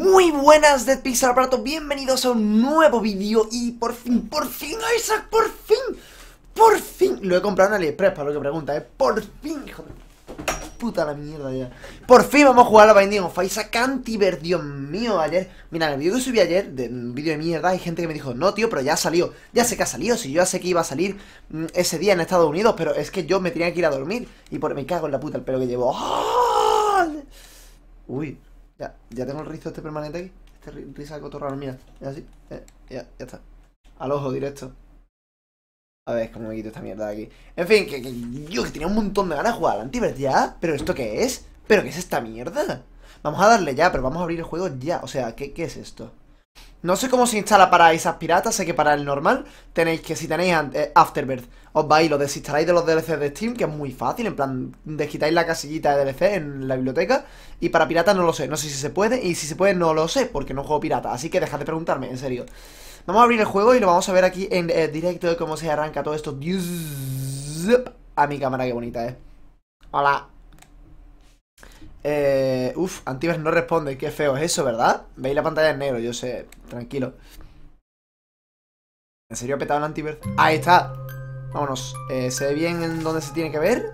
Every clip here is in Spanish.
Muy buenas, Dead Pixel Aparato, bienvenidos a un nuevo vídeo. Y por fin, Isaac, por fin lo he comprado en AliExpress, para lo que pregunta, por fin, hijo de puta la mierda ya. Por fin vamos a jugar a la Binding of Isaac Antiverse, Dios mío, ayer. Mira, en el vídeo que subí ayer, un vídeo de mierda, hay gente que me dijo, no tío, pero ya salió. Ya sé que ha salido, si yo ya sé que iba a salir ese día en Estados Unidos, pero es que yo me tenía que ir a dormir. Y me cago en la puta el pelo que llevo. ¡Oh! Uy, ya tengo el rizo este permanente aquí. Este risa de cotorrano, mira. Ya así, ya está. Al ojo directo. A ver, cómo me quito esta mierda de aquí. En fin, que tenía un montón de ganas de jugar al Antiverse ya. ¿Pero esto qué es? ¿Pero qué es esta mierda? Vamos a darle ya, pero vamos a abrir el juego ya. O sea, ¿qué es esto? No sé cómo se instala para Isaac Pirata. Sé que para el normal tenéis que, si tenéis Afterbirth, os vais y lo desinstaláis de los DLCs de Steam, que es muy fácil. En plan, desquitáis la casillita de DLC en la biblioteca. Y para pirata no lo sé, no sé si se puede. Y si se puede no lo sé, porque no juego pirata. Así que dejad de preguntarme, en serio. Vamos a abrir el juego y lo vamos a ver aquí en directo de cómo se arranca todo esto. A mi cámara, qué bonita, Hola. Antiverse no responde, qué feo es eso, ¿verdad? Veis la pantalla en negro, yo sé, tranquilo. ¿En serio ha petado el Antiverse? Ahí está. Vámonos, ¿se ve bien en dónde se tiene que ver?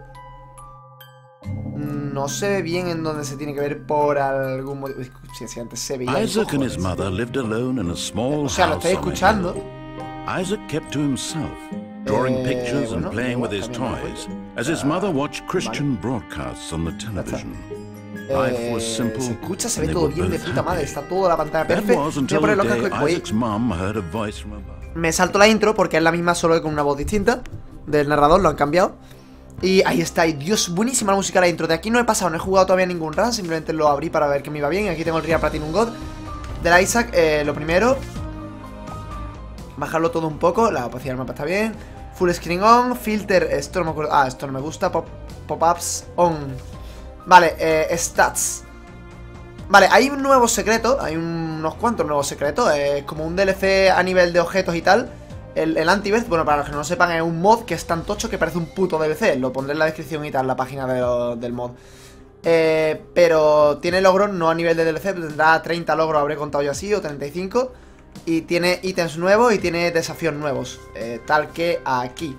No se ve bien en dónde se tiene que ver por algún motivo. Si antes se veía. Isaac and his mother lived alone in a small o sea, lo house estáis on a escuchando. hill. Isaac kept to himself, drawing pictures and playing with his toys, as his mother watched Christian broadcasts on the television. Life was simple. Se escucha, se ve and they todo were bien de both puta madre. happy. Está toda la pantalla That perfecta. was Voy a until poner the los day cascos. Isaac's mom heard a voice from above. Me salto la intro porque es la misma, solo que con una voz distinta del narrador, lo han cambiado. Y ahí está, y Dios, buenísima la música de la intro. De aquí no he pasado, no he jugado todavía ningún run, simplemente lo abrí para ver que me iba bien. Aquí tengo el Real Platinum God del Isaac, lo primero, bajarlo todo un poco, la opacidad del mapa está bien. Full screen on, filter, esto no me acuerdo, esto no me gusta, pop-ups on. Vale, stats. Vale, hay un nuevo secreto, hay unos cuantos nuevos secretos, como un DLC a nivel de objetos y tal. El Antiverse, bueno, para los que no lo sepan, es un mod que es tan tocho que parece un puto DLC. Lo pondré en la descripción y tal, la página del mod. Pero tiene logros no a nivel de DLC, tendrá 30 logros, habré contado yo así, o 35. Y tiene ítems nuevos y tiene desafíos nuevos, tal que aquí.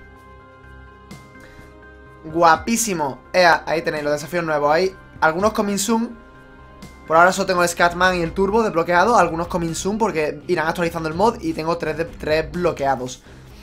Guapísimo. Ahí tenéis los desafíos nuevos. Hay algunos coming soon. Por ahora solo tengo el Scatman y el Turbo desbloqueado. Algunos coming soon porque irán actualizando el mod. Y tengo 3 bloqueados.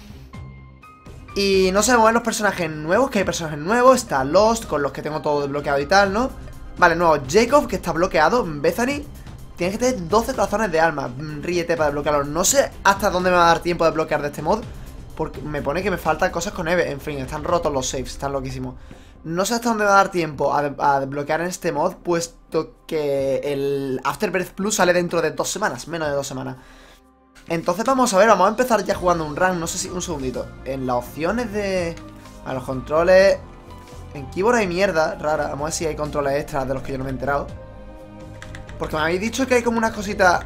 Y no se mueven los personajes nuevos, que hay personajes nuevos. Está Lost, con los que tengo todo desbloqueado y tal, ¿no? Vale, nuevo Jacob, que está bloqueado. Bethany, tienes que tener 12 corazones de alma. Ríete para desbloquearlo. No sé hasta dónde me va a dar tiempo de desbloquear de este mod, porque me pone que me faltan cosas con Eve. En fin, están rotos los saves, están loquísimos. No sé hasta dónde va a dar tiempo a desbloquear en este mod, puesto que el Afterbirth Plus sale dentro de 2 semanas, menos de 2 semanas. Entonces vamos a ver, vamos a empezar ya jugando un run. No sé si, un segundito. En las opciones de... A los controles... En keyboard hay mierda rara. Vamos a ver si hay controles extras de los que yo no me he enterado. Porque me habéis dicho que hay como unas cositas...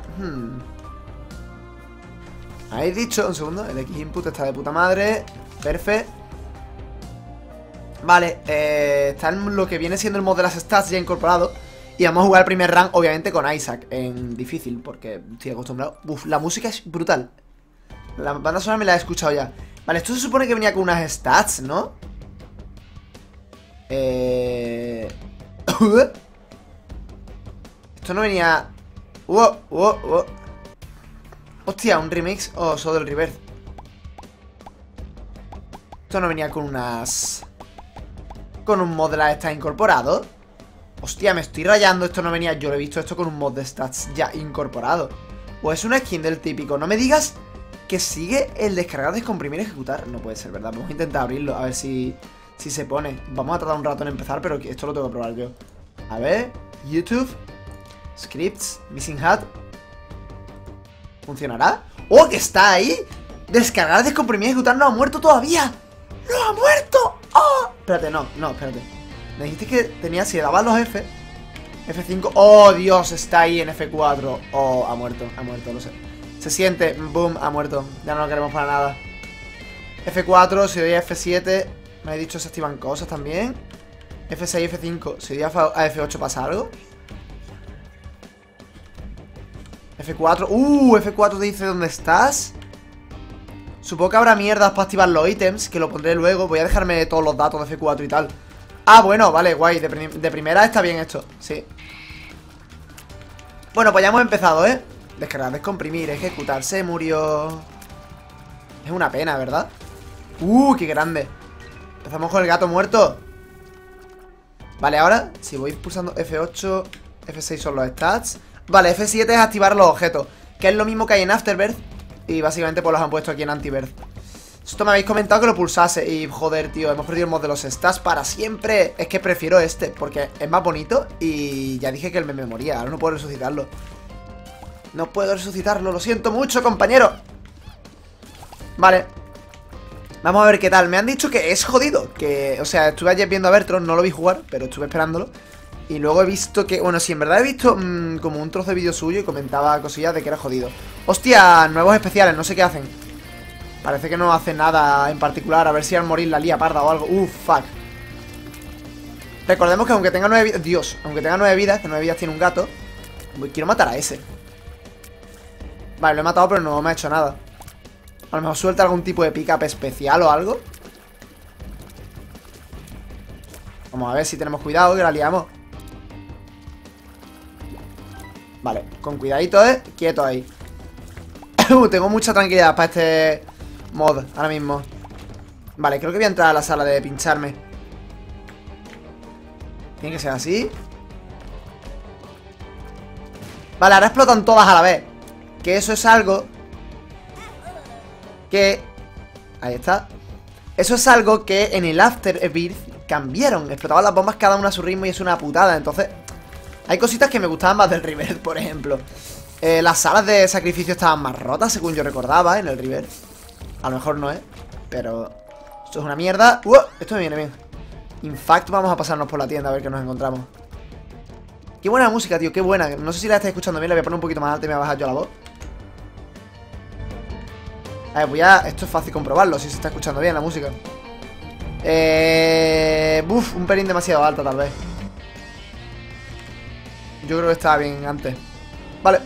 Me habéis dicho, un segundo, el X-Input está de puta madre. Perfecto. Vale, está en lo que viene siendo el mod de las stats ya incorporado. Y vamos a jugar el primer run, obviamente, con Isaac en difícil, porque estoy acostumbrado. Uf, la música es brutal. La banda sonora me la he escuchado ya. Vale, esto se supone que venía con unas stats, ¿no? Esto no venía... Hostia, un remix o solo del reverse. Esto no venía con unas... Con un mod de las stats incorporado. Hostia, me estoy rayando, esto no venía... Yo lo he visto esto con un mod de stats ya incorporado. O es una skin del típico. No me digas que sigue el descargar, descomprimir, ejecutar. No puede ser, ¿verdad? Vamos a intentar abrirlo, a ver si se pone. Vamos a tardar un rato en empezar, pero esto lo tengo que probar yo. A ver, YouTube, Scripts, Missing Hat. ¿Funcionará? ¡Oh, que está ahí! Descargar, descomprimir, ejecutar, no ha muerto todavía. ¡No ha muerto! ¡Oh! Espérate, no, espérate. Me dijiste que tenía, si le daba los F5. ¡Oh, Dios! Está ahí en F4. ¡Oh, ha muerto, lo sé! Se siente, boom, ha muerto. Ya no lo queremos para nada. F4, si doy a F7. Me he dicho se activan cosas también. F6, F5. Si doy a F8 pasa algo. F4. F4 te dice dónde estás. Supongo que habrá mierdas para activar los ítems, que lo pondré luego. Voy a dejarme todos los datos de F4 y tal. Ah, bueno, vale, guay. De primera está bien esto, sí. Bueno, pues ya hemos empezado, ¿eh? Descargar, descomprimir, ejecutar. Se murió. Es una pena, ¿verdad? Qué grande. Empezamos con el gato muerto. Vale, ahora, si voy pulsando F8, F6 son los stats. Vale, F7 es activar los objetos, que es lo mismo que hay en Afterbirth. Y básicamente pues los han puesto aquí en Antibirth. Esto me habéis comentado que lo pulsase. Y joder, tío, hemos perdido el mod de los stats para siempre. Es que prefiero este, porque es más bonito. Y ya dije que el meme moría. Ahora no puedo resucitarlo. No puedo resucitarlo, lo siento mucho, compañero. Vale. Vamos a ver qué tal. Me han dicho que es jodido. Que, o sea, estuve ayer viendo a Bertron, no lo vi jugar, pero estuve esperándolo. Y luego he visto que, bueno, sí, en verdad he visto como un trozo de vídeo suyo y comentaba cosillas de que era jodido. Hostia, nuevos especiales, no sé qué hacen. Parece que no hacen nada en particular. A ver si al morir la lía parda o algo. Fuck. Recordemos que aunque tenga 9 vidas, Dios, aunque tenga 9 vidas, que 9 vidas tiene un gato, quiero matar a ese. Vale, lo he matado pero no me ha hecho nada. A lo mejor suelta algún tipo de pick-up especial o algo. Vamos a ver si tenemos cuidado, que la liamos. Vale, con cuidadito, quieto ahí. Tengo mucha tranquilidad para este mod ahora mismo. Vale, creo que voy a entrar a la sala de pincharme. Tiene que ser así. Vale, ahora explotan todas a la vez. Que eso es algo que... Ahí está. Eso es algo que en el Afterbirth cambiaron. Explotaban las bombas cada una a su ritmo y es una putada. Entonces, hay cositas que me gustaban más del Rebirth, por ejemplo. Las salas de sacrificio estaban más rotas, según yo recordaba, en el Rebirth. A lo mejor no, pero esto es una mierda. Esto me viene bien. In fact, vamos a pasarnos por la tienda a ver qué nos encontramos. Qué buena música, tío, qué buena. No sé si la estáis escuchando bien, la voy a poner un poquito más alta y me voy a bajar yo la voz. A ver, esto es fácil comprobarlo, si se está escuchando bien la música. Un pelín demasiado alta, tal vez. Yo creo que estaba bien antes. Vale.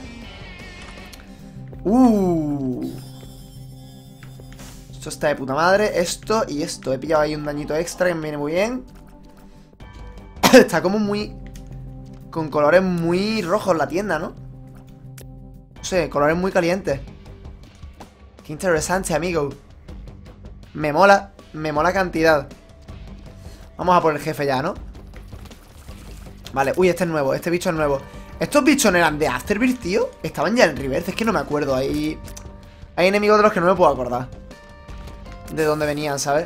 Esto está de puta madre. Esto y esto. He pillado ahí un dañito extra que me viene muy bien. Está como muy... con colores muy rojos la tienda, ¿no? No sé, colores muy calientes. Qué interesante, amigo. Me mola cantidad. Vamos a por el jefe ya, ¿no? Vale, este es nuevo, este bicho es nuevo. ¿Estos bichos no eran de Afterbirth, tío? Estaban ya en Rebirth, es que no me acuerdo. Hay enemigos de los que no me puedo acordar de dónde venían, ¿sabes?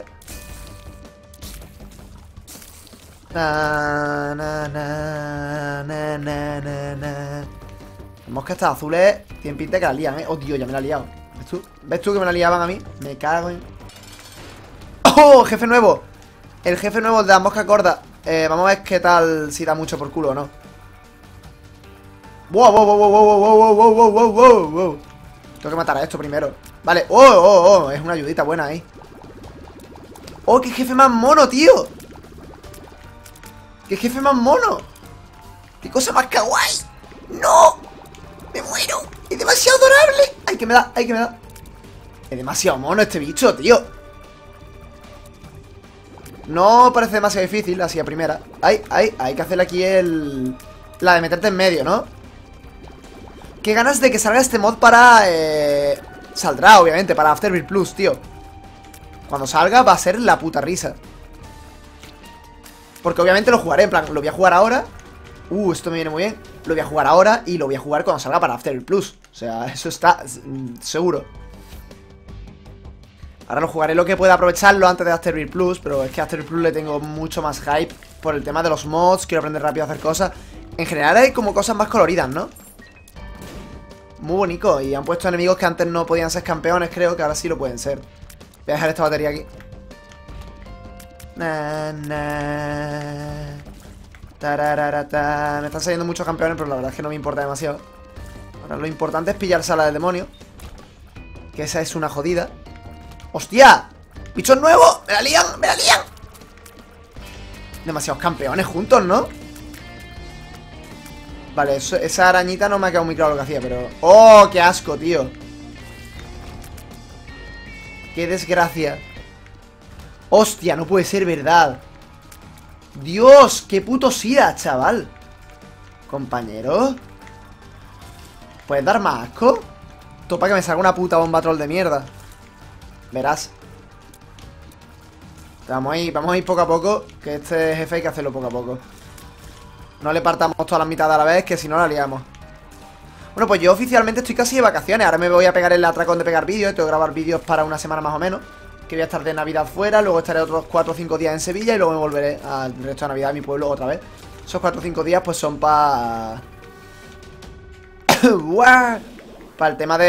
Las moscas estas azules tienen pinta de que la lían, Oh, Dios, ya me la he liado. ¿Ves tú que me la liaban a mí? Me cago en... ¡Oh! Jefe nuevo. El jefe nuevo de la mosca gorda. Vamos a ver qué tal, si da mucho por culo o no. Wow. Tengo que matar a esto primero. Vale, es una ayudita buena ahí. Qué jefe más mono, tío. Qué jefe más mono. Qué cosa más kawaii. No, me muero. Es demasiado adorable. Ay, que me da. Es demasiado mono este bicho, tío. No parece demasiado difícil, así a primera. Hay que hacerle aquí la de meterte en medio, ¿no? Qué ganas de que salga este mod para... Saldrá, obviamente, para Afterbirth Plus, tío. Cuando salga va a ser la puta risa. Porque obviamente lo jugaré, en plan, lo voy a jugar ahora. Esto me viene muy bien. Lo voy a jugar ahora y lo voy a jugar cuando salga para Afterbirth Plus. O sea, eso está seguro. Ahora lo jugaré lo que pueda aprovecharlo antes de Afterbirth Plus, pero es que a Afterbirth Plus le tengo mucho más hype por el tema de los mods. Quiero aprender rápido a hacer cosas. En general hay como cosas más coloridas, ¿no? Muy bonito. Y han puesto enemigos que antes no podían ser campeones, creo que ahora sí lo pueden ser. Voy a dejar esta batería aquí. Me están saliendo muchos campeones, pero la verdad es que no me importa demasiado. Ahora lo importante es pillar sala del demonio, que esa es una jodida. ¡Hostia! ¡Bichos nuevos! ¡Me la lían! Demasiados campeones juntos, ¿no? Vale, esa arañita no me ha quedado muy claro lo que hacía, pero... ¡Oh, qué asco, tío! ¡Qué desgracia! ¡Hostia, no puede ser verdad! ¡Dios! ¡Qué puto sida, chaval! Compañero, ¿puedes dar más asco? Topa que me salga una puta bomba troll de mierda. Verás. Vamos a ir poco a poco, que este jefe hay que hacerlo poco a poco. No le partamos todas las mitades a la vez, que si no la liamos. Bueno, pues yo oficialmente estoy casi de vacaciones. Ahora me voy a pegar el atracón de pegar vídeos. Tengo que grabar vídeos para una semana más o menos, que voy a estar de Navidad fuera. Luego estaré otros 4 o 5 días en Sevilla. Y luego me volveré al resto de Navidad a mi pueblo otra vez. Esos 4 o 5 días pues son para... para el tema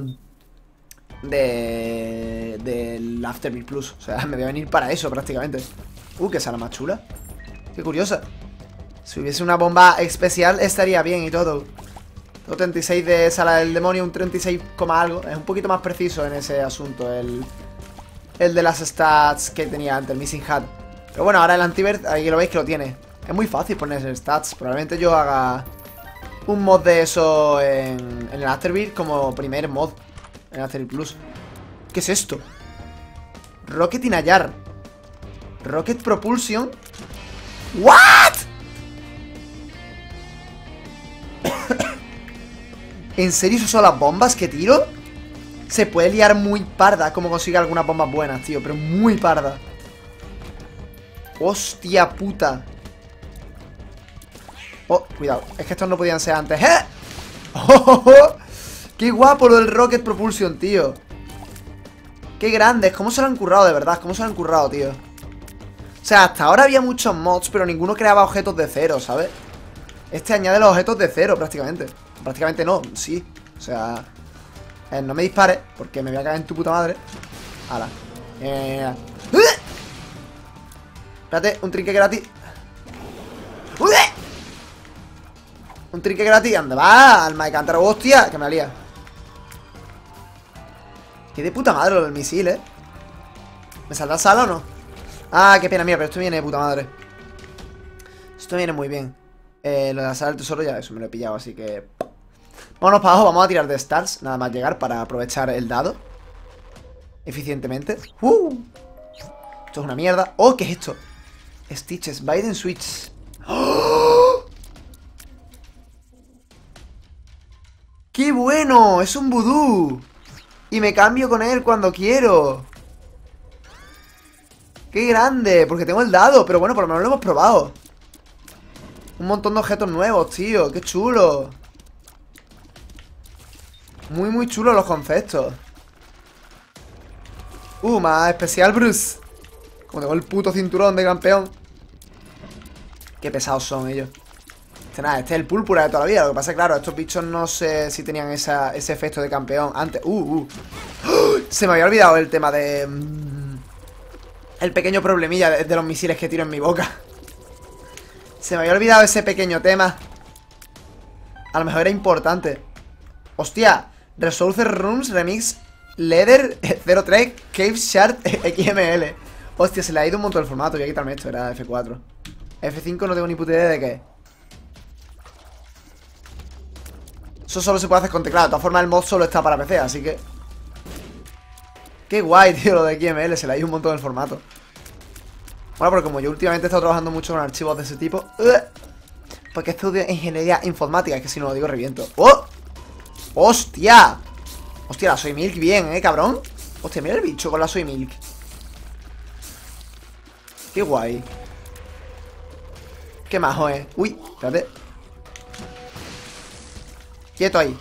del Afterbirth Plus. O sea, me voy a venir para eso prácticamente. Qué sala más chula. Qué curiosa. Si hubiese una bomba especial estaría bien y todo. Tengo 36 de sala del demonio, un 36, algo. Es un poquito más preciso en ese asunto el de las stats que tenía antes, el Missing Hat. Pero bueno, ahora el Anti-Birth, ahí lo veis que lo tiene. Es muy fácil ponerse stats. Probablemente yo haga un mod de eso en el Afterbirth como primer mod en Afterbirth Plus. ¿Qué es esto? Rocket Inayar. Rocket Propulsion. ¿What? ¿En serio esas son las bombas que tiro? Se puede liar muy parda como consigue algunas bombas buenas, tío. Pero muy parda. Hostia puta. Oh, cuidado. Es que estos no podían ser antes. ¡Eh! ¡Oh! ¡Qué guapo lo del Rocket Propulsion, tío! ¡Qué grandes! ¿Cómo se lo han currado, de verdad? ¿Cómo se lo han currado, tío? O sea, hasta ahora había muchos mods, pero ninguno creaba objetos de cero, ¿sabes? Este añade los objetos de cero, prácticamente. Prácticamente no, sí. O sea, no me dispares, porque me voy a caer en tu puta madre. Hala. Espérate, un trinque gratis. Un trinque gratis. ¿Dónde va? Alma de cántaro, hostia. Que me alía. Qué de puta madre lo del misil, ¿eh? ¿Me saldrá sala o no? Ah, qué pena, mira, pero esto viene de puta madre. Esto viene muy bien. Lo de la sala del tesoro ya eso me lo he pillado, así que... Vámonos para abajo, vamos a tirar de stars. Nada más llegar para aprovechar el dado eficientemente. Esto es una mierda. Oh, ¿qué es esto? Stitches, Biden Switch. ¡Oh! ¡Qué bueno! Es un vudú. Y me cambio con él cuando quiero. ¡Qué grande! Porque tengo el dado. Pero bueno, por lo menos lo hemos probado. Un montón de objetos nuevos, tío. ¡Qué chulo! Muy, muy chulos los conceptos. Más especial, Bruce. Como tengo el puto cinturón de campeón. Qué pesados son ellos. Este es el púrpura de toda la vida. Lo que pasa es que, claro, estos bichos no sé si tenían ese efecto de campeón antes. Se me había olvidado el tema de... el pequeño problemilla de los misiles que tiro en mi boca. Se me había olvidado ese pequeño tema. A lo mejor era importante. Hostia, Resources Rooms Remix Leather 03 Cave Shard XML. Hostia, se le ha ido un montón el formato. Voy a quitarme esto, era F4. F5 no tengo ni puta idea de qué. Eso solo se puede hacer con teclado. De todas formas el mod solo está para PC, así que... Qué guay, tío, lo de XML. Se le ha ido un montón el formato. Bueno, porque como yo últimamente he estado trabajando mucho con archivos de ese tipo... porque estudio ingeniería informática. Es que si no lo digo reviento. ¡Oh! ¡Hostia! Hostia, la Soy Milk bien, cabrón. Hostia, mira el bicho con la Soy Milk. Qué guay. Qué majo, Uy, espérate. Quieto ahí.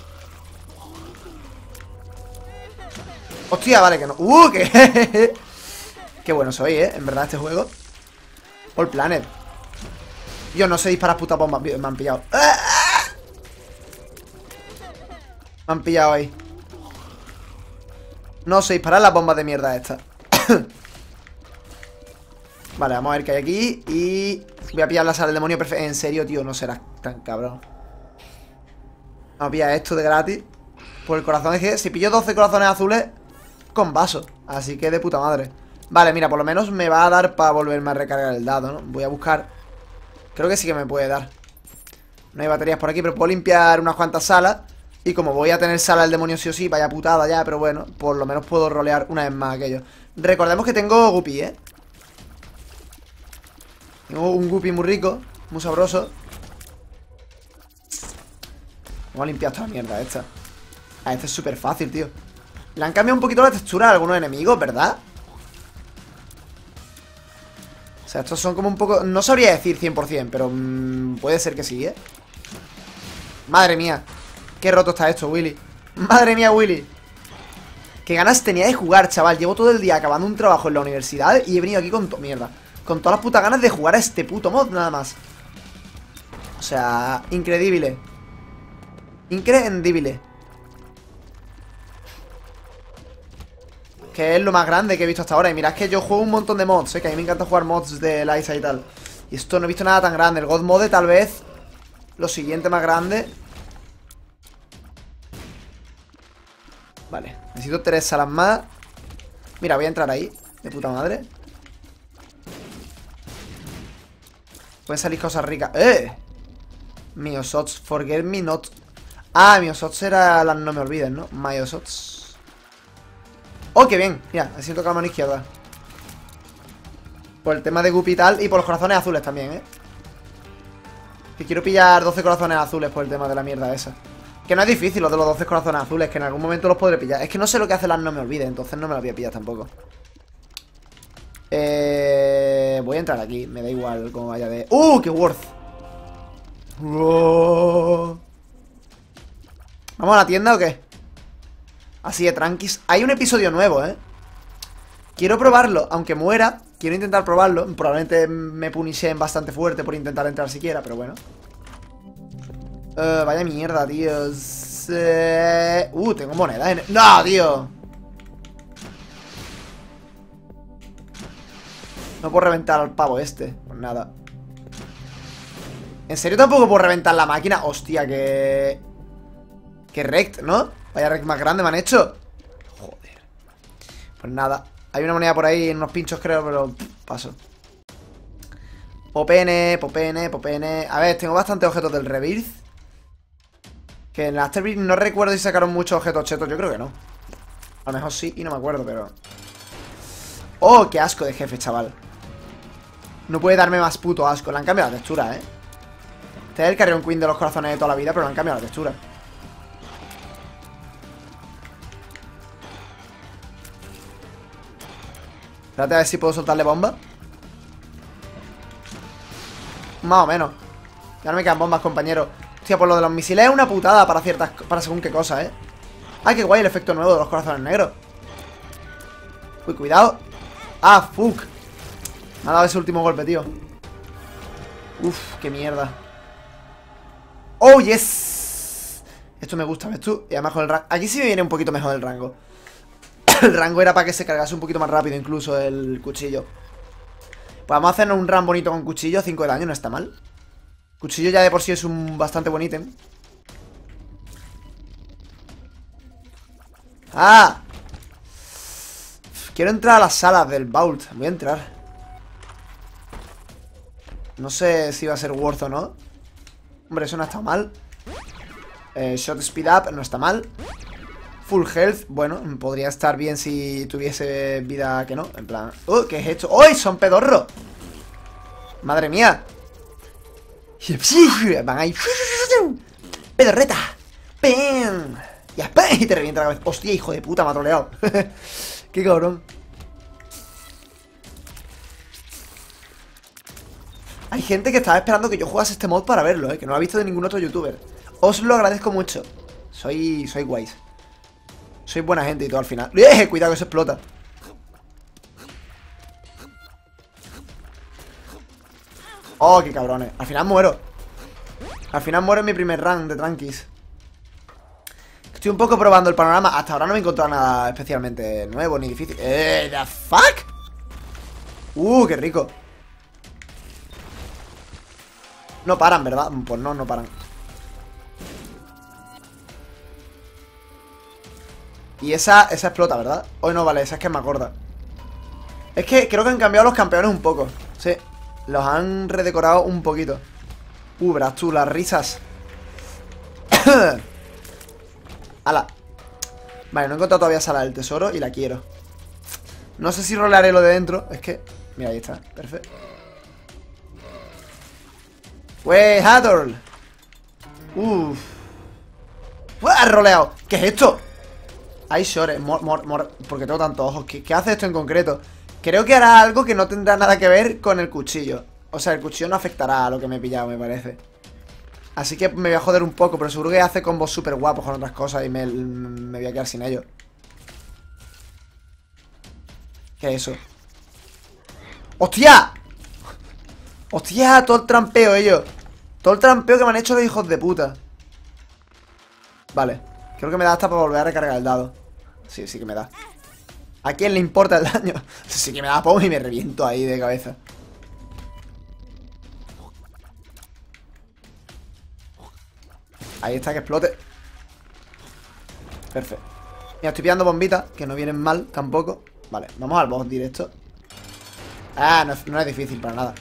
Hostia, vale que no. ¡Qué! Qué bueno soy, en verdad, este juego. All Planet. Yo no sé disparar putas bombas. Me han pillado. Me han pillado ahí. No sé disparar las bombas de mierda estas. Vale, vamos a ver qué hay aquí. Y voy a pillar la sala del demonio perfecto. En serio, tío, no serás tan cabrón. Vamos a pillar esto de gratis. Por el corazón es que si pillo 12 corazones azules con vaso. Así que de puta madre. Vale, mira, por lo menos me va a dar para volverme a recargar el dado, ¿no? Voy a buscar. Creo que sí que me puede dar. No hay baterías por aquí, pero puedo limpiar unas cuantas salas. Y como voy a tener sala del demonio sí o sí, vaya putada ya, pero bueno, por lo menos puedo rolear una vez más aquello. Recordemos que tengo guppy, ¿eh? Tengo un guppy muy rico, muy sabroso. Vamos a limpiar toda la mierda esta. Ah, este es súper fácil, tío. Le han cambiado un poquito la textura a algunos enemigos, ¿verdad? O sea, estos son como un poco... No sabría decir 100%, pero puede ser que sí, ¿eh? Madre mía. Qué roto está esto, Willy. Madre mía, Willy. Qué ganas tenía de jugar, chaval. Llevo todo el día acabando un trabajo en la universidad y he venido aquí con mierda. Con todas las putas ganas de jugar a este puto mod, nada más. O sea, increíble. Increíble. Que es lo más grande que he visto hasta ahora. Y mirad que yo juego un montón de mods, que a mí me encanta jugar mods de Liza y tal. Y esto no he visto nada tan grande. El God Mode tal vez lo siguiente más grande. Vale, necesito 3 salas más. Mira, voy a entrar ahí. De puta madre. Pueden salir cosas ricas. Miosots, forget me not. Ah, Miosots era las no me olvides, ¿no? Miosots. Oh, qué bien. Mira, así toca la mano izquierda. Por el tema de guppy y tal. Y por los corazones azules también, ¿eh? Que quiero pillar 12 corazones azules por el tema de la mierda esa. Que no es difícil lo de los 12 corazones azules, que en algún momento los podré pillar. Es que no sé lo que hace las no me olvides, entonces no me las voy a pillar tampoco. Voy a entrar aquí, me da igual cómo vaya de... ¡Qué worth! ¿Vamos a la tienda o qué? Así de tranquis. Hay un episodio nuevo, ¿eh? Quiero probarlo, aunque muera. Quiero intentar probarlo. Probablemente me punisheen bastante fuerte por intentar entrar siquiera, pero bueno. Vaya mierda, tío. Tengo monedas en... ¡No, tío! No puedo reventar al pavo este. Pues nada. ¿En serio tampoco puedo reventar la máquina? Hostia, que... Que rect, ¿no? Vaya rect más grande me han hecho. Joder. Pues nada. Hay una moneda por ahí en unos pinchos, creo, pero... paso. Popene, popene, popene. A ver, tengo bastantes objetos del Rebirth. Que en la Afterbirth no recuerdo si sacaron muchos objetos chetos. Yo creo que no. A lo mejor sí y no me acuerdo, pero... ¡Oh, qué asco de jefe, chaval! No puede darme más puto asco. Le han cambiado la textura, ¿eh? Este es el Carrion Queen de los corazones de toda la vida, pero le han cambiado la textura. Espérate a ver si puedo soltarle bomba. Más o menos. Ya no me quedan bombas, compañero. Hostia, por lo de los misiles es una putada para ciertas... para según qué cosa, ¿eh? ¡Ay, qué guay el efecto nuevo de los corazones negros! Uy, cuidado. ¡Ah, fuck! Me ha dado ese último golpe, tío. Uf, qué mierda. ¡Oh, yes! Esto me gusta, ¿ves tú? Y además con el rango... Aquí sí me viene un poquito mejor el rango. El rango era para que se cargase un poquito más rápido incluso el cuchillo. Pues vamos a hacernos un run bonito con cuchillo. 5 de daño, no está mal. Cuchillo ya de por sí es un bastante buen ítem. ¡Ah! Quiero entrar a las salas del Vault. Voy a entrar. No sé si va a ser worth o no. Hombre, eso no está mal. Shot speed up, no está mal. Full health, bueno, podría estar bien si tuviese vida que no. En plan, ¿qué es esto? ¡Uy, son pedorros! ¡Madre mía! Van ahí. ¡Pedorreta! ¡Pam! Y te revienta la cabeza. ¡Hostia, hijo de puta! Me ha troleado. ¡Qué cabrón! Hay gente que estaba esperando que yo jugase este mod para verlo, que no lo ha visto de ningún otro youtuber. Os lo agradezco mucho. Soy guays. Soy buena gente y todo al final. Cuidado que se explota. Oh, qué cabrones. Al final muero. Al final muero en mi primer run de tranquis. Estoy un poco probando el panorama. Hasta ahora no me he encontrado nada especialmente nuevo ni difícil. ¿The fuck? Qué rico. No paran, ¿verdad? Pues no, no paran. Y esa explota, ¿verdad? Hoy no, vale, esa es que es más gorda. Es que creo que han cambiado los campeones un poco. Sí, los han redecorado un poquito. Verás tú, las risas. ¡Hala! Vale, no he encontrado todavía sala del tesoro y la quiero. No sé si rolearé lo de dentro. Es que... Mira, ahí está. Perfecto. ¡Wey, Hathor! ¡Uf! ¡Buah! ¡Roleado! ¿Qué es esto? Hay shores, porque tengo tantos ojos. ¿Qué hace esto en concreto? Creo que hará algo que no tendrá nada que ver con el cuchillo. O sea, el cuchillo no afectará a lo que me he pillado, me parece. Así que me voy a joder un poco, pero seguro que hace combos súper guapos con otras cosas y me voy a quedar sin ellos. ¿Qué es eso? ¡Hostia! ¡Hostia! Todo el trampeo ellos. Todo el trampeo que me han hecho los hijos de puta. Vale. Creo que me da hasta para volver a recargar el dado. Sí, sí que me da. ¿A quién le importa el daño? Sí que me da pom y me reviento ahí de cabeza. Ahí está, que explote. Perfecto. Mira, estoy pillando bombitas, que no vienen mal tampoco. Vale, vamos al boss directo. Ah, no es difícil para nada.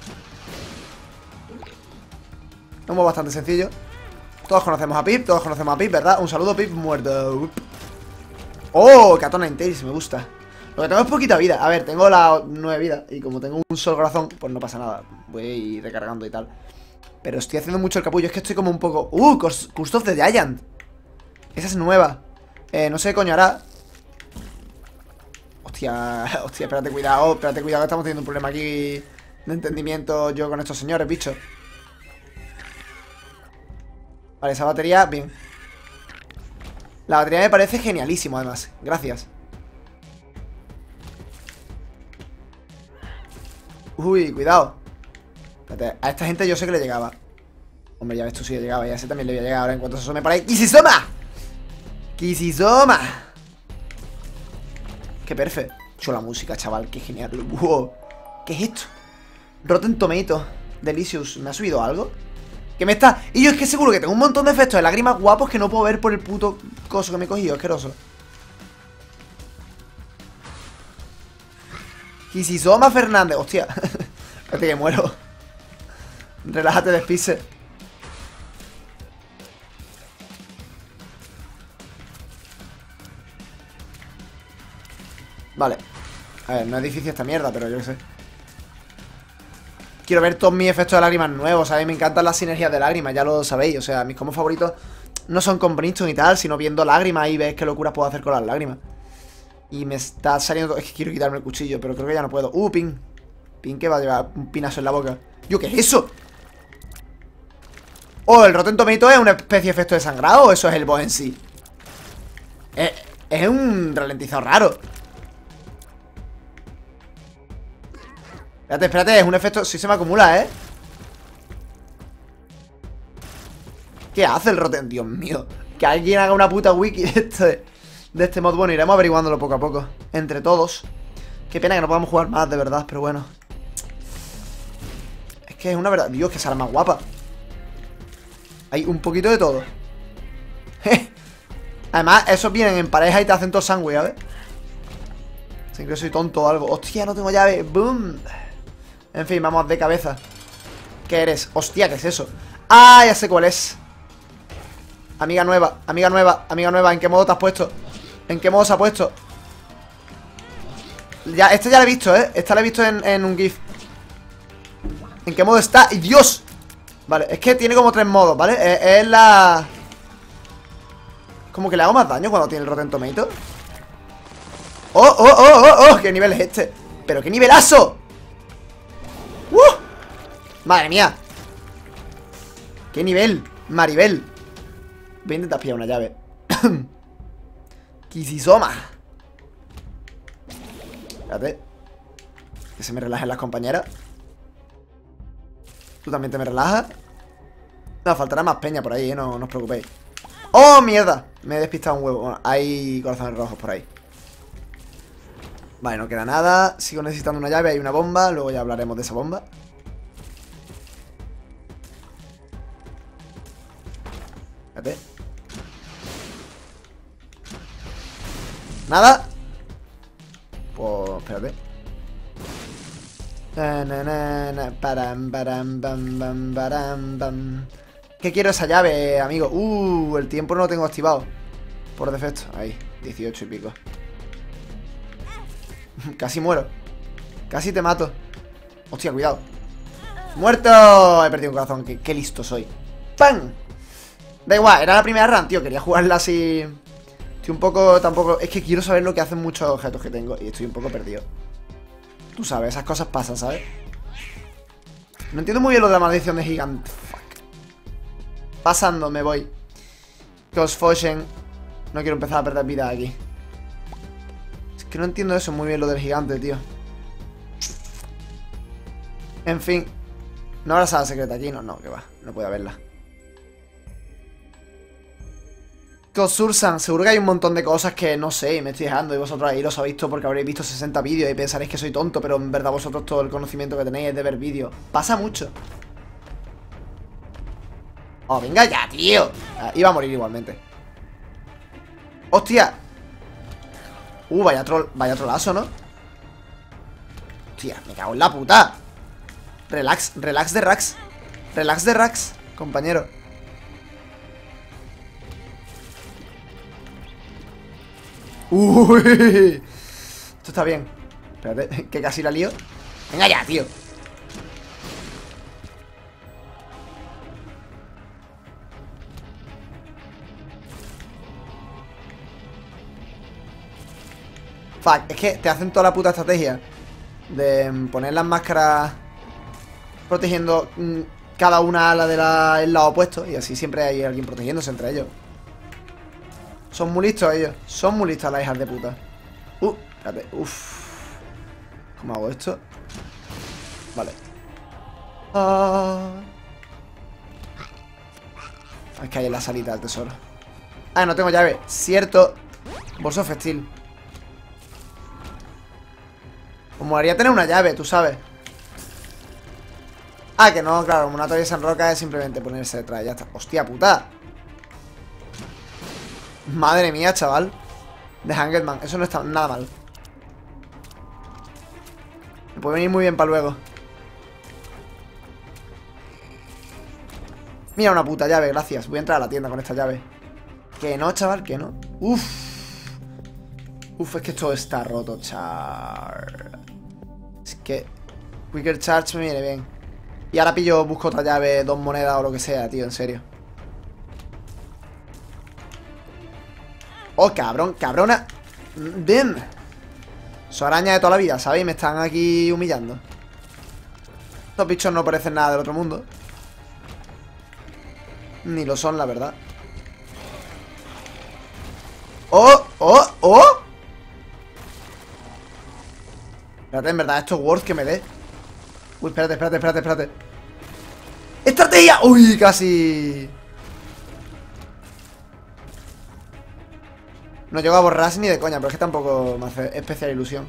Un boss bastante sencillo. Todos conocemos a Pip, ¿verdad? Un saludo, Pip, muerto. Oh, Katana Intails, me gusta. Lo que tengo es poquita vida. A ver, tengo la 9 vida. Y como tengo un solo corazón, pues no pasa nada. Voy a ir recargando y tal. Pero estoy haciendo mucho el capullo. Es que estoy como un poco... Curse of the Giant. Esa es nueva. No sé qué coño hará. Hostia, espérate, cuidado. Que estamos teniendo un problema aquí de entendimiento yo con estos señores, bicho. Vale, esa batería, bien. La batería me parece genialísimo, además. Gracias. Uy, cuidado. Espérate, a esta gente yo sé que le llegaba. Hombre, ya ves tú, sí le llegaba. Ya ese también le voy a llegar ahora en cuanto se asome por ahí. ¡Kisisoma! ¡Kisisoma! ¡Qué perfecto! Chula música, chaval, qué genial. ¡Wow! ¿Qué es esto? Rotten Tomato Delicious. ¿Me ha subido algo? ¿Qué me está...? Y yo es que seguro que tengo un montón de efectos de lágrimas guapos que no puedo ver por el puto coso que me he cogido. Asqueroso. Kisisoma Fernández. Hostia. Espérate que muero. Relájate, despise. Vale. A ver, no es difícil esta mierda, pero yo qué sé. Quiero ver todos mis efectos de lágrimas nuevos, ¿sabéis? Me encantan las sinergias de lágrimas, ya lo sabéis. O sea, mis combos favoritos no son con Brimstone y tal, sino viendo lágrimas y ves qué locuras puedo hacer con las lágrimas. Y me está saliendo... Es que quiero quitarme el cuchillo, pero creo que ya no puedo. Pin. Pin que va a llevar un pinazo en la boca. ¿Yo qué es eso? Oh, el Rotten Tomato es una especie de efecto de sangrado o eso es el boss en sí. Es un ralentizador raro. Espérate, es un efecto... Sí se me acumula, ¿eh? ¿Qué hace el Rotten? Dios mío. Que alguien haga una puta wiki de este mod. Bueno, iremos averiguándolo poco a poco entre todos. Qué pena que no podamos jugar más, de verdad, pero bueno. Es que es una verdad... Dios, que sale más guapa. Hay un poquito de todo. Además, esos vienen en pareja y te hacen todo sándwich, ¿sabes? Sé que soy tonto o algo. Hostia, no tengo llave. Boom. En fin, vamos de cabeza. ¿Qué eres? Hostia, ¿qué es eso? Ah, ya sé cuál es. Amiga nueva, amiga nueva, amiga nueva. ¿En qué modo te has puesto? ¿En qué modo se ha puesto? Ya, este ya lo he visto, ¿eh? Esta la he visto en un GIF. ¿En qué modo está? ¡Y Dios! Vale, es que tiene como 3 modos, ¿vale? Es la... Como que le hago más daño cuando tiene el Rotten Tomato. ¡Oh! ¿Qué nivel es este? ¡Pero qué nivelazo! ¡Madre mía! ¡Qué nivel! Maribel. Voy a intentar pillar una llave. Kisisoma. Espérate. Que se me relajen las compañeras. Tú también te me relajas. No, faltará más peña por ahí, no os preocupéis. ¡Oh, mierda! Me he despistado un huevo. Bueno, hay corazones rojos por ahí. Vale, no queda nada. Sigo necesitando una llave, hay una bomba. Luego ya hablaremos de esa bomba. Espérate. ¿Nada? Pues espérate. Que quiero esa llave, amigo. El tiempo no lo tengo activado por defecto. Ahí, 18 y pico. Casi muero. Casi te mato. Hostia, cuidado. ¡Muerto! He perdido un corazón. Qué listo soy. ¡Pam! Da igual, era la primera run, tío. Quería jugarla así. Estoy un poco, tampoco... Es que quiero saber lo que hacen muchos objetos que tengo. Y estoy un poco perdido. Tú sabes, esas cosas pasan, ¿sabes? No entiendo muy bien lo de la maldición de gigante. Fuck. Pasando, me voy. Que os follen. No quiero empezar a perder vida aquí. Es que no entiendo eso muy bien lo del gigante, tío. En fin. ¿No habrá sala secreta aquí? No, que va. No puede haberla. Kosursan, seguro que hay un montón de cosas que no sé y me estoy dejando y vosotros ahí los habéis visto porque habréis visto 60 vídeos y pensaréis que soy tonto, pero en verdad vosotros todo el conocimiento que tenéis es de ver vídeos. Pasa mucho. Oh, venga ya, tío. Iba a morir igualmente. ¡Hostia! Vaya trolazo, ¿no? Hostia, me cago en la puta. Relax de Rax. Relax de Rax, compañero. Uy. Esto está bien. Espérate, que casi la lío. Venga ya, tío. Fuck, es que te hacen toda la puta estrategia de poner las máscaras protegiendo cada una a la del lado opuesto. Y así siempre hay alguien protegiéndose entre ellos. Son muy listos ellos. Son muy listas las hijas de puta. Espérate. ¿Cómo hago esto? Vale. Es que hay en la salita del tesoro. No tengo llave. Cierto. Bolso festil. Como haría tener una llave, tú sabes. Que no, claro. Como una atraviesa en roca es simplemente ponerse detrás. Ya está. Hostia puta. Madre mía, chaval. The Hanged Man, eso no está nada mal. Me puede venir muy bien para luego. Mira, una puta llave, gracias. Voy a entrar a la tienda con esta llave. Que no, chaval, que no. Es que esto está roto, char. Es que Quicker Charge me viene bien. Y ahora busco otra llave, 2 monedas o lo que sea, tío, en serio. Oh, cabrón, cabrona. Ven. Son arañas de toda la vida, ¿sabéis? Me están aquí humillando. Estos bichos no parecen nada del otro mundo. Ni lo son, la verdad. ¡Oh! Espérate, en verdad, esto es worth que me dé. Uy, espérate. ¡Estrategia! ¡Uy, casi! No llego a borrarse ni de coña, pero es que tampoco me hace especial ilusión.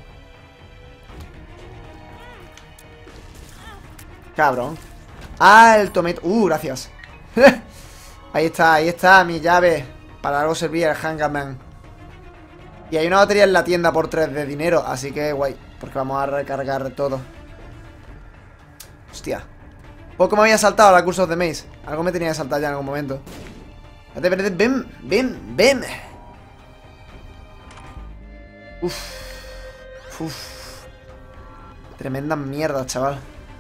Cabrón. El tomate. Gracias. Ahí está mi llave. Para algo servía el Hangman. Y hay una batería en la tienda por 3 de dinero, así que guay. Porque vamos a recargar todo. Hostia. Poco me había saltado la Curse of the Maze. Algo me tenía que saltar ya en algún momento. Ven. Tremenda mierda, chaval.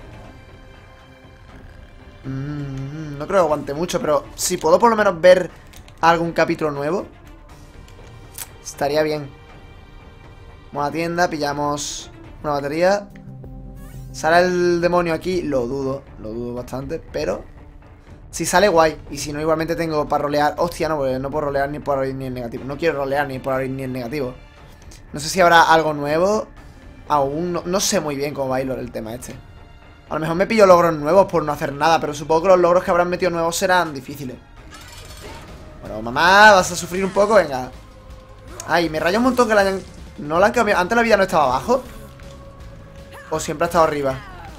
No creo que aguante mucho, pero si puedo por lo menos ver algún capítulo nuevo, estaría bien. Vamos a la tienda, pillamos una batería. ¿Sale el demonio aquí? Lo dudo bastante, pero si sale, guay. Y si no, igualmente tengo para rolear. Hostia, no, porque no puedo rolear ni por abrir ni en negativo. No quiero rolear ni por abrir ni en negativo. No sé si habrá algo nuevo. Aún no sé muy bien cómo va a ir el tema este. A lo mejor me pillo logros nuevos por no hacer nada, pero supongo que los logros que habrán metido nuevos serán difíciles. Bueno, mamá, ¿vas a sufrir un poco? Venga. Me raya un montón que la hayan... ¿No la han cambiado? ¿Antes la vida no estaba abajo? ¿O siempre ha estado arriba?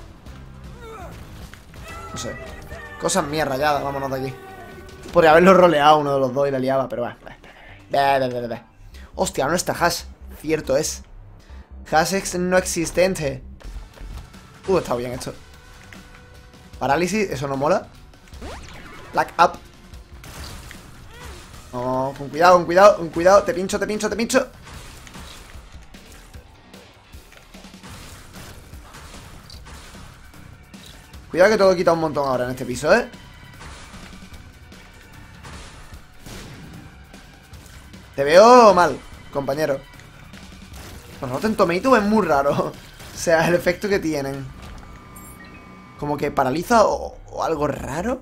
No sé. Cosas mías rayadas, vámonos de aquí. Podría haberlo roleado uno de los dos y la liaba, pero va. Hostia, no está hash. Cierto es. Hash no existente. Está bien esto. Parálisis, eso no mola. Black up. Oh, con cuidado, con cuidado, con cuidado. Te pincho, te pincho, te pincho. Cuidado que todo quita un montón ahora en este piso, ¿eh? Te veo mal, compañero. Los Rotten Tomatoes es muy raro. O sea, el efecto que tienen. Como que paraliza o algo raro.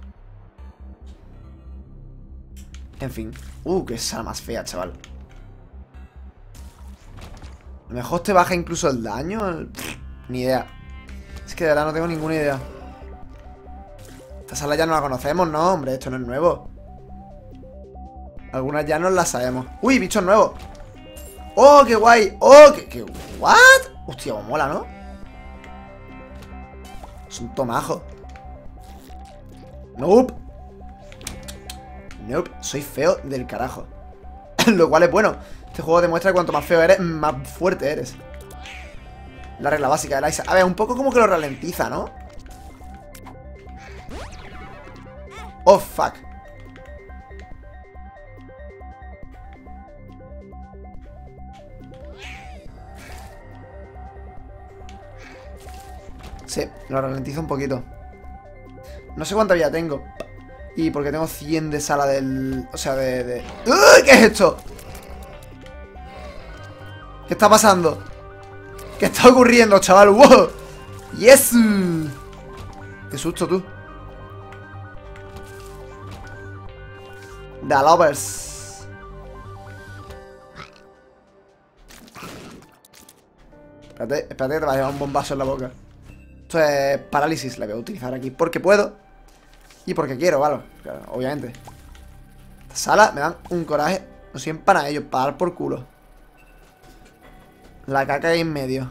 En fin. Qué sala más fea, chaval. A lo mejor te baja incluso el daño. Ni idea. Es que de verdad no tengo ninguna idea. Esta sala ya no la conocemos, ¿no? Hombre, esto no es nuevo. Algunas ya no las sabemos. ¡Uy, bichos nuevos! ¡Oh, qué guay! ¡Oh, qué... ¿What? Hostia, cómo mola, ¿no? Es un tomajo. Nope. Nope, soy feo del carajo. Lo cual es bueno. Este juego demuestra que cuanto más feo eres, más fuerte eres. La regla básica de Liza. A ver, un poco como que lo ralentiza, ¿no? Oh, fuck. Sí, lo ralentiza un poquito. No sé cuánta vida tengo. Y porque tengo 100 de sala del... O sea, de... ¡Uy! ¿Qué es esto? ¿Qué está pasando? ¿Qué está ocurriendo, chaval? ¡Wow! ¡Yes! ¡Qué susto, tú! The Lovers. Espérate, espérate que te va a llevar un bombazo en la boca. Esto es parálisis, la voy a utilizar aquí porque puedo y porque quiero, ¿vale? Claro, obviamente. Esta sala me dan un coraje. No soy para ellos, para dar por culo. La caca ahí en medio.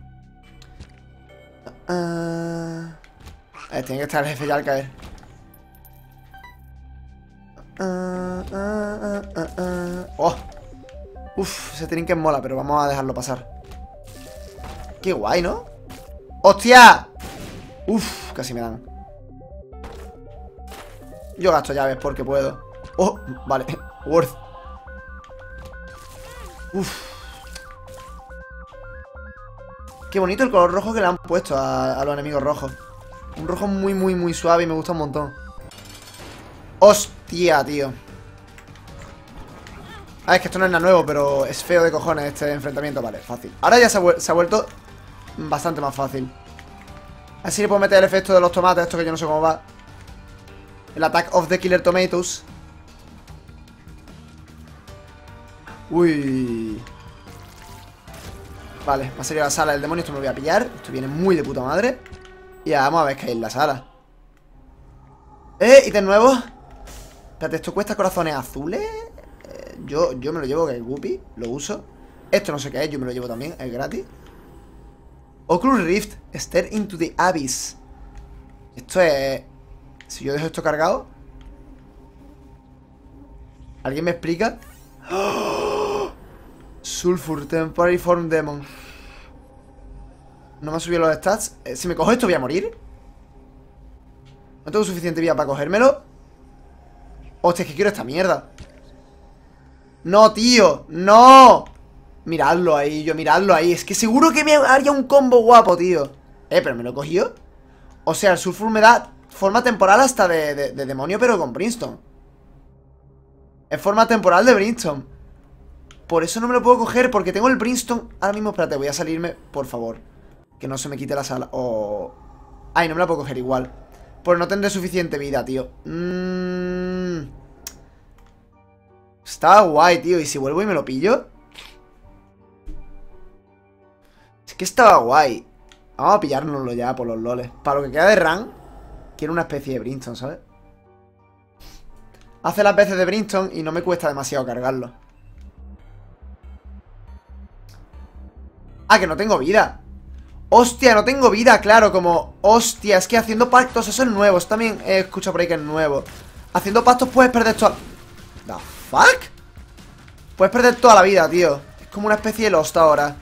Tiene que estar el jefe ya al caer. Oh. Uf, ese trinket mola, pero vamos a dejarlo pasar. Qué guay, ¿no? ¡Hostia! Uf, casi me dan. Yo gasto llaves porque puedo. Oh, vale. Worth. Uf. Qué bonito el color rojo que le han puesto a los enemigos rojos. Un rojo muy, muy, muy suave y me gusta un montón. Hostia, tío. Ah, es que esto no es nada nuevo, pero es feo de cojones este enfrentamiento. Vale, fácil. Ahora ya se ha vuelto bastante más fácil. Así le puedo meter el efecto de los tomates, esto que yo no sé cómo va. El Attack of the Killer Tomatoes. Uy. Vale, va a salir a la sala del demonio. Esto me lo voy a pillar. Esto viene muy de puta madre. Y ya vamos a ver qué hay en la sala. Ítem nuevo. Espérate, ¿esto cuesta corazones azules? Yo me lo llevo, que es Guppy. Lo uso. Esto no sé qué es, yo me lo llevo también. Es gratis. Oculus Rift. Stare into the Abyss. Esto es... Si yo dejo esto cargado. ¿Alguien me explica? ¡Oh! Sulfur, Temporary Form Demon. No me ha subido los stats. Si me cojo esto voy a morir. No tengo suficiente vida para cogérmelo. Hostia, es que quiero esta mierda. No, tío, no. Miradlo ahí, miradlo ahí. Es que seguro que me haría un combo guapo, tío. Pero me lo he cogido. O sea, el sulfur me da forma temporal hasta de demonio, pero con Brimstone. Es forma temporal de Brimstone. Por eso no me lo puedo coger, porque tengo el Brimstone. Ahora mismo, espérate, voy a salirme, por favor. Que no se me quite la sala. Ay, no me la puedo coger igual. Pues no tendré suficiente vida, tío. Está guay, tío. ¿Y si vuelvo y me lo pillo? Es que estaba guay. Vamos a pillárnoslo ya por los loles. Para lo que queda de run, quiero una especie de Brimstone, ¿sabes? Hace las veces de Brimstone y no me cuesta demasiado cargarlo. Ah, que no tengo vida. Hostia, no tengo vida, claro, como... Hostia, es que haciendo pactos, eso es nuevo. Eso también he escuchado por ahí que es nuevo. Haciendo pactos puedes perder toda... ¿The fuck? Puedes perder toda la vida, tío. Es como una especie de Lost ahora.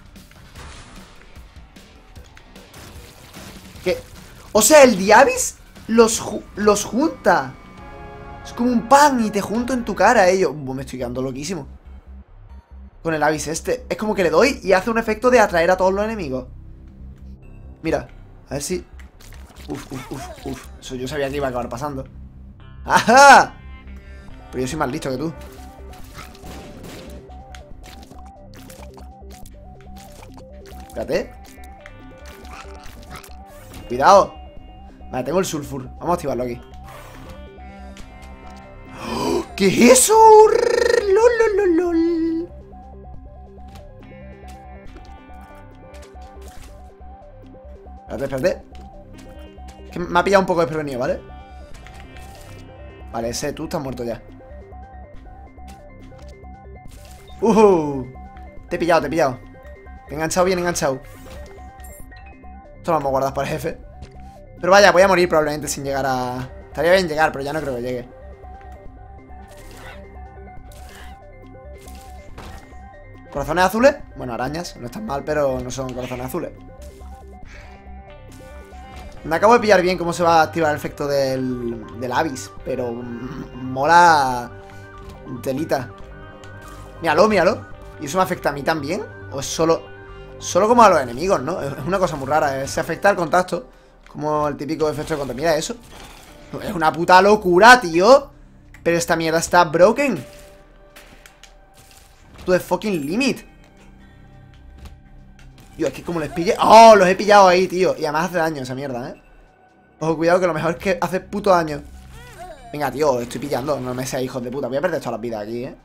¿Qué? O sea, el Diabis los junta. Es como un pan y te junto en tu cara, ello. Me estoy quedando loquísimo. Con el Abyss este. Es como que le doy y hace un efecto de atraer a todos los enemigos. Mira, a ver si... Uf. Eso yo sabía que iba a acabar pasando. ¡Ajá! Pero yo soy más listo que tú. Espérate. Cuidado. Vale, tengo el sulfur. Vamos a activarlo aquí. ¡Oh! ¿Qué es eso? ¡Lol! Espérate. Es que me ha pillado un poco desprevenido, ¿vale? Vale, ese tú estás muerto ya. Te he pillado. Te he enganchado, bien enganchado. Esto lo vamos a guardar para el jefe. Pero vaya, voy a morir probablemente sin llegar a... Estaría bien llegar, pero ya no creo que llegue. ¿Corazones azules? Bueno, arañas, no están mal, pero no son corazones azules. Me acabo de pillar bien cómo se va a activar el efecto del Abyss, pero mola telita. Míralo. ¿Y eso me afecta a mí también? ¿O es solo como a los enemigos, no? Es una cosa muy rara, se afecta al contacto, como el típico efecto de contacto. Mira eso. Es una puta locura, tío. Pero esta mierda está broken. To the fucking limit. Tío, es que como les pille... ¡Oh! Los he pillado ahí, tío. Y además hace daño esa mierda, ¿eh? Ojo, cuidado que lo mejor es que hace puto daño. Venga, tío, estoy pillando. No me seas hijos de puta. Voy a perder todas las vidas aquí, ¿eh?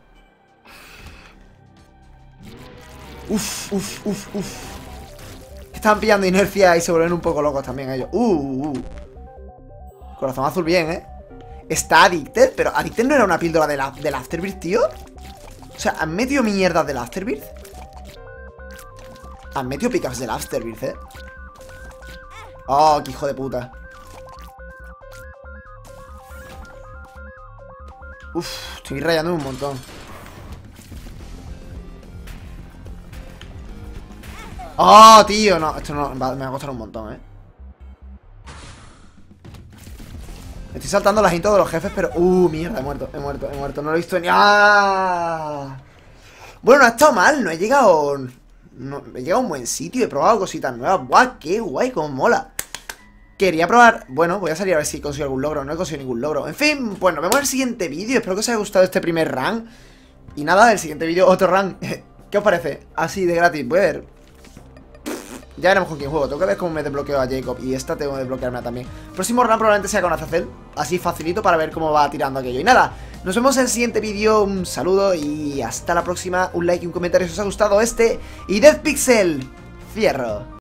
Uf. Estaban pillando inercia y se vuelven un poco locos también ellos. Corazón azul bien, ¿eh? Está Addicted, pero Addicted no era una píldora del Afterbirth, tío. O sea, ¿han metido mierdas del Afterbirth? Han metido pickups del Afterbirth, ¿eh? Oh, qué hijo de puta. Uf, estoy rayando un montón. Oh, tío, no, esto no me va a costar un montón, ¿eh? Me estoy saltando las intros de los jefes, pero... mierda, he muerto. No lo he visto ni... ¡Ah! Bueno, no ha estado mal, no he llegado... No, he llegado a un buen sitio, he probado cositas nuevas. ¡Guau! ¡Qué guay! ¡Cómo mola! Quería probar... Bueno, voy a salir a ver si consigo algún logro. No he conseguido ningún logro. En fin, pues nos vemos en el siguiente vídeo. Espero que os haya gustado este primer run. Y nada, el siguiente vídeo, otro run. ¿Qué os parece? Así de gratis, voy a ver. Ya veremos con quién juego. Tengo que ver cómo me desbloqueo a Jacob. Y esta tengo que desbloquearme también. Próximo run probablemente sea con Azazel. Así facilito para ver cómo va tirando aquello. Y nada, nos vemos en el siguiente vídeo. Un saludo y hasta la próxima. Un like y un comentario si os ha gustado este. Y Death Pixel. Fierro.